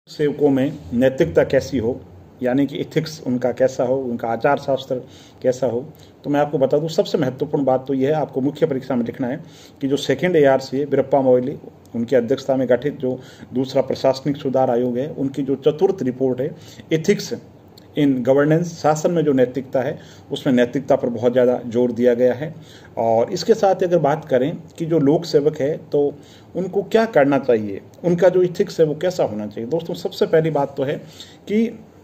सेवकों में नैतिकता कैसी हो, यानी कि एथिक्स उनका कैसा हो, उनका आचार शास्त्र कैसा हो। तो मैं आपको बता दूं, सबसे महत्वपूर्ण बात तो यह है, आपको मुख्य परीक्षा में लिखना है कि जो सेकंड ARC है वीरप्पा मोइली, उनकी अध्यक्षता में गठित जो दूसरा प्रशासनिक सुधार आयोग है, उनकी जो चतुर्थ रिपोर्ट है एथिक्स इन गवर्नेंस, शासन में जो नैतिकता है उसमें नैतिकता पर बहुत ज़्यादा जोर दिया गया है। और इसके साथ अगर बात करें कि जो लोक सेवक है तो उनको क्या करना चाहिए, उनका जो इथिक्स है वो कैसा होना चाहिए। दोस्तों, सबसे पहली बात तो है कि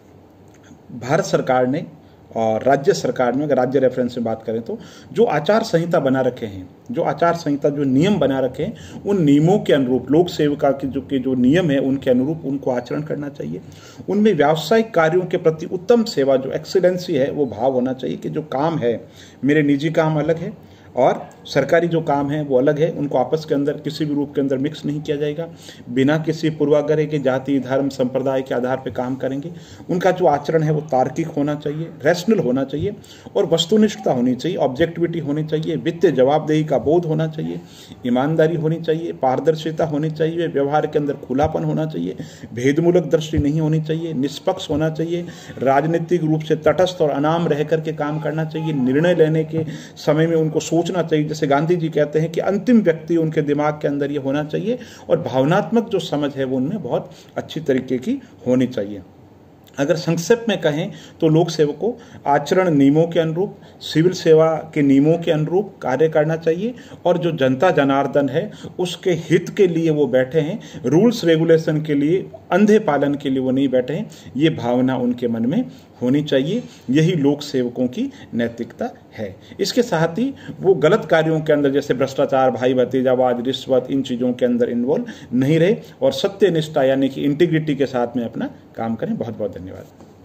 भारत सरकार ने और राज्य सरकार में, अगर राज्य रेफरेंस में बात करें तो जो आचार संहिता बना रखे हैं, जो आचार संहिता जो नियम बना रखे हैं, उन नियमों के अनुरूप लोक सेविका के जो नियम है उनके अनुरूप उनको आचरण करना चाहिए। उनमें व्यावसायिक कार्यों के प्रति उत्तम सेवा, जो एक्सीलेंसी है, वो भाव होना चाहिए कि जो काम है, मेरे निजी काम अलग है और सरकारी जो काम है वो अलग है, उनको आपस के अंदर किसी भी रूप के अंदर मिक्स नहीं किया जाएगा। बिना किसी पूर्वाग्रह के जाति धर्म संप्रदाय के आधार पर काम करेंगे। उनका जो आचरण है वो तार्किक होना चाहिए, रैशनल होना चाहिए और वस्तुनिष्ठता होनी चाहिए, ऑब्जेक्टिविटी होनी चाहिए, वित्तीय जवाबदेही का बोध होना चाहिए, ईमानदारी होनी चाहिए, पारदर्शिता होनी चाहिए, व्यवहार के अंदर खुलापन होना चाहिए, भेदमूलक दृष्टि नहीं होनी चाहिए, निष्पक्ष होना चाहिए, राजनीतिक रूप से तटस्थ और अनाम रह करके काम करना चाहिए, निर्णय लेने के समय में उनको सोचना चाहिए। जैसे गांधी जी कहते हैं कि अंतिम व्यक्ति उनके दिमाग के अंदर ये होना चाहिए और भावनात्मक जो समझ है वो उनमें बहुत अच्छी तरीके की होनी चाहिए। अगर संक्षेप में कहें तो लोक सेवक को आचरण नियमों के अनुरूप, सिविल सेवा के नियमों के अनुरूप कार्य करना चाहिए और जो जनता जनार्दन है उसके हित के लिए वो बैठे हैं, रूल्स रेगुलेशन के लिए, अंधे पालन के लिए वो नहीं बैठे हैं, ये भावना उनके मन में होनी चाहिए। यही लोक सेवकों की नैतिकता है। इसके साथ ही वो गलत कार्यों के अंदर, जैसे भ्रष्टाचार, भाई भतीजावाद, रिश्वत, इन चीज़ों के अंदर इन्वॉल्व नहीं रहे और सत्यनिष्ठा यानी कि इंटीग्रिटी के साथ में अपना काम करें। बहुत बहुत धन्यवाद।